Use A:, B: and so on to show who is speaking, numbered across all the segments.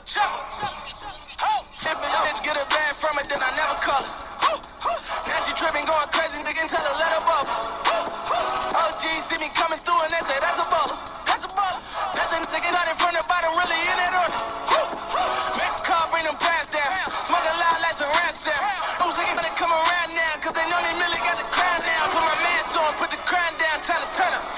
A: trouble. If a bitch get a bag from it, then I never call her. Now she tripping, going crazy, they can tell her let her bubble. OG see me coming through and they say that's a baller. That's a baller. That's a ticket out in front of bottom, really in that order. Make a call, bring them pants down. Smoke a lot like some rats down. I'm saying they come around now, cause they know they really got the crown down. Put my man on, put the crown down, tell her turn up.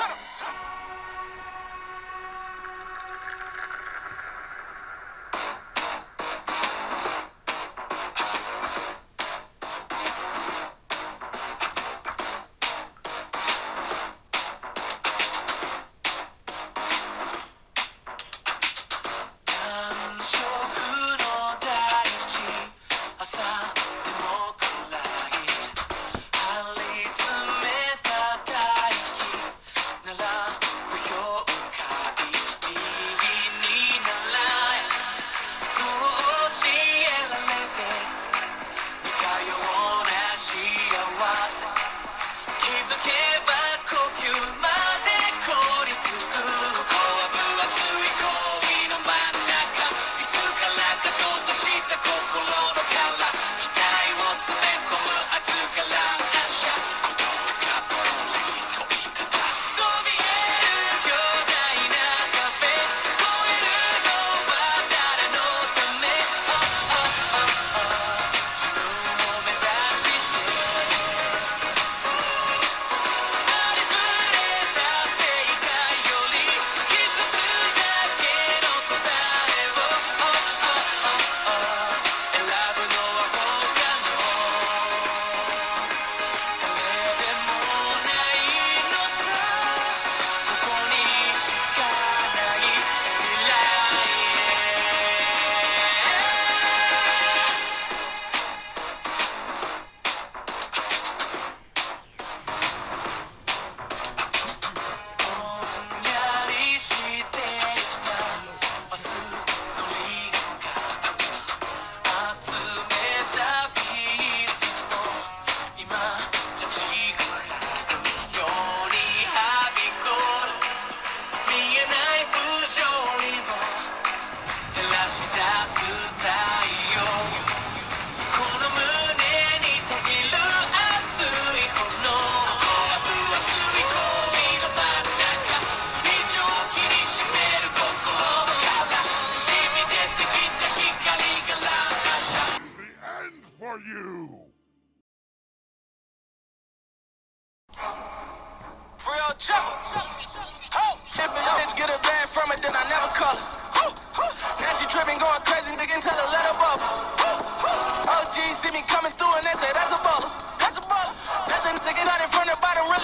A: Real trouble. If a bitch get a bag from it, then I never call her. Now she tripping, going crazy, they can tell her let her bubble. OG see me coming through and they say that's a baller. That's a baller. That's a ticket out in front of bottom.